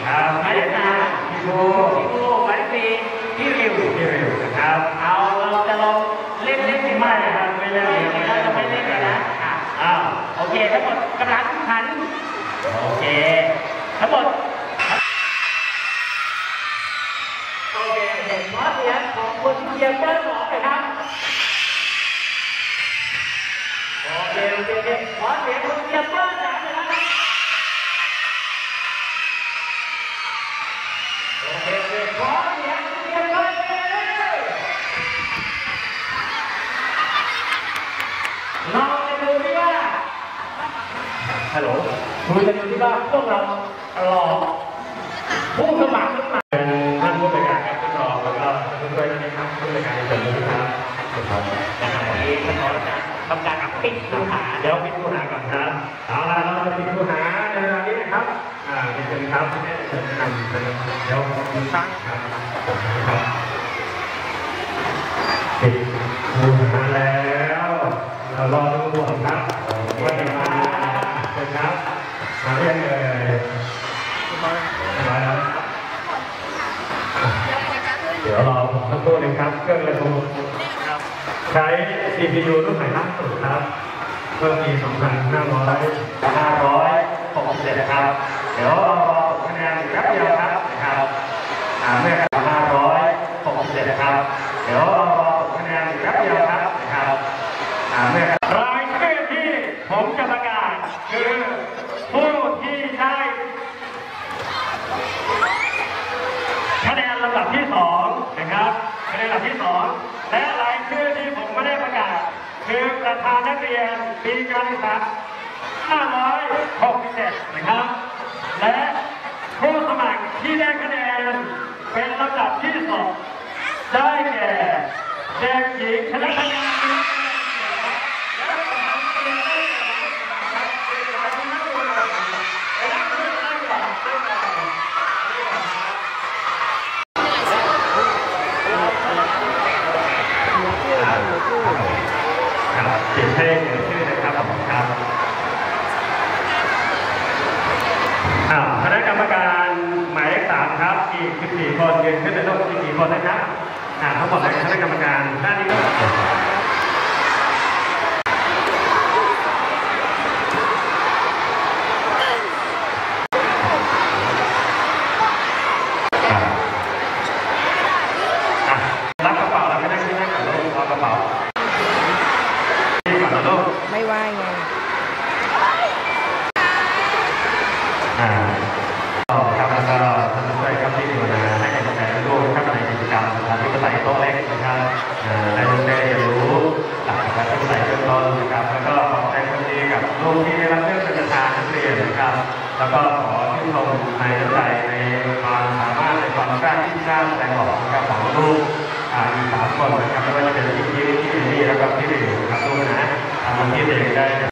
นะครับหมายเลข5พี่บูหมายเลข4พี่ริวนะครับเอาเราจะลองเล่นไม่ครับไม่เล่นเราจะไม่เล่นกันนะโอเคทั้งหมดกำลังขันโอเคทั้งหมดโอเคขอเสียงของคนที่เยี่ยมเบอร์2เลยครับโอเคขอเสียงคนเยี่ยมเบอร์3เลยครับโอเคขอเสียงคนเยี่ยมเบอร์เราจะดูที่ว่าฮัลโหลคุณจะดูที่ว่าพวกเรารอผู้สมัครขึ้นมาเป็นท่านผู้บริการครับผู้รองแล้วก็ผู้ช่วยนะครับผู้บริการในส่วนนี้ครับนะครับวันนี้ท่านรองจะทำการปิดคูหาเดี๋ยวปิดคูหาก่อนครับเอาล่ะเราจะปิดคูหาในเวลานี้นะครับเป็นเชิญครับที่ได้เชิญนำเดี๋ยวคุณตั้งครับปิดคูหาแล้วเรารอดูครับว่าจะมาเชิญครับมาเรียนเลยมาแล้วเดี๋ยวรอสักครู่นึงครับเครื่องระบบใช้ CPU รุ่นใหม่ล่าสุดครับเพิ่มมี 2,567 นะครับเดี๋ยวรอคะแนนแป๊บเดียวครับเมื่อ567 นะครับเดี๋ยวรอคะแนนแป๊บเดียวครับเมื่อรายชื่อที่ผมจะประกาศคือผู้ที่ได้คะแนนลำดับที่2นะครับคะแนนลำดับที่2และรายชื่อที่ผมไม่ได้ประกาศคือประธานนักเรียนปีการศึกษา567นะครับและผู้สมัครที่ได้คะแนนเป็นลำดับที่2ได้แก่เด็กหญิงธนธนาเขียนให้เขียนชื่อนะครับครับคณะกรรมการหมายเลข3ครับอีก14 คนยืนขึ้นในโต๊ะ14 คนนะครับทั้งหมดเลยคณะกรรมการด้านนี้รับกระเป๋าแล้วไม่ได้ที่นั่งกับลูกเอากระเป๋าไม่ไหวไงครับแล้วก็ท่านผู้ช่วยครับที่ดูนะให้กำลังใจลูกครับในกิจกรรมการที่ประสานโต๊ะเล็กนะครับให้ลูกได้เรียนรู้หลักการที่ประสานเบื้องต้นนะครับแล้วก็ขอแสดงความยินดีกับลูกที่ได้รับเลือกเป็นประธานนักเรียนนะครับแล้วก็ขอชื่นชมในน้ำใจในความสามารถในความกล้าที่กล้าแสดงออกนะครับของลูกอีก3 คนนะครับไม่ว่าจะเป็นพี่แล้วก็พี่หนึ่งครับลูกนะทำที่เด็กได้